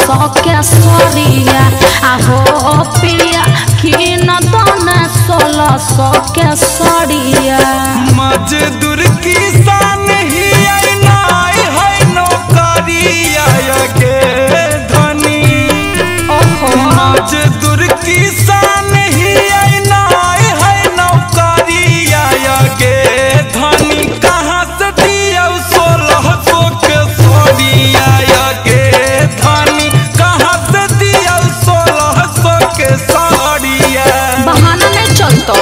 1600 के सरिया आहो पिया किन दने 1600 के सरिया। मजदूर किसान ही नाई है नौकरिया के धनी। मजदूर किसान ही नाई है नौकरिया के धनी। कहाँ से दिया 1600 के सरिया के धनी। कहाँ से दिया 1600 के सरिया। बहाना नहीं चलतो।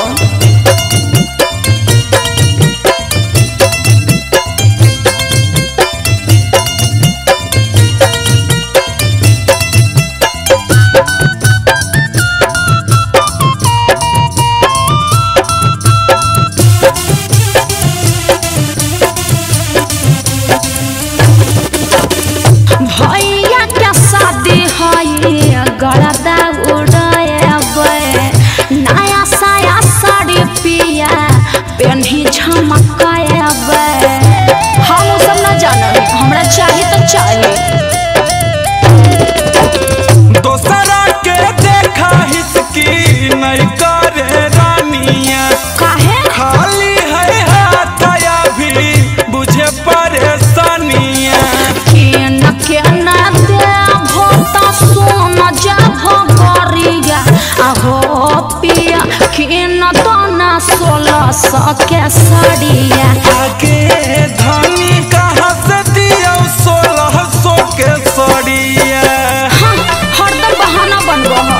भैया के शादी है गड़दा उड़ाएबे नया साया साड़ी पिया पेन्ही झमकाएबे। हम उ सब न जानब हमरा चाहिए तो चाहिए। दोसरा के देखा हिचकी नहीं करे रानिया। काहे खाली है हाथया भी बुझे परेशानिया। के न देबो त सोन जाबो गरिया आहो पिया किन दना 1600 के सरिया। आगे धनी कहाँ से दिया 1600 के सरिया। हाँ, हरदम बहाना बनबो ह।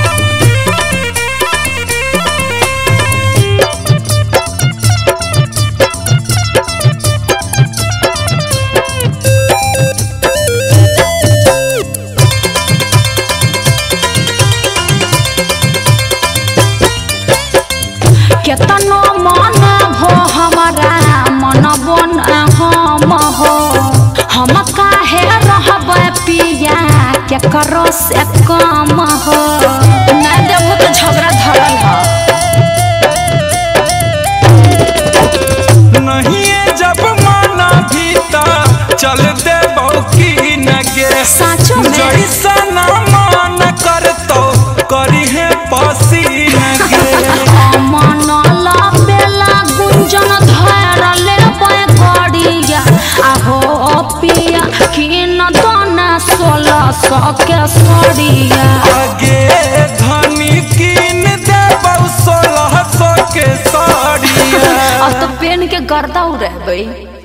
केतनो मन हो हमारा मन बन हम हो हम काहे रहबे पिया के करो से कम हो। नहीं देबो तो झगड़ा धरल ह। नहीं जब माना भीता चल दे की नगे। साचो में जैसा ना मान कर तो करी है पसीना गे। मन बेला गुंजन धर लेबे गरिया आहो पिया किन दना 1600 के सरिया। आगे धनी किन देबौ 1600 के सरिया। अब तो पेन के गर्दा उड़ेबे।